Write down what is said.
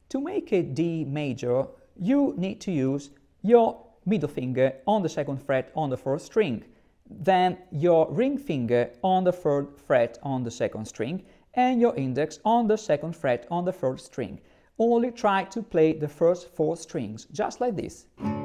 To make a D major, you need to use your middle finger on the second fret on the fourth string, then your ring finger on the third fret on the second string, and your index on the second fret on the third string. Only try to play the first four strings, just like this.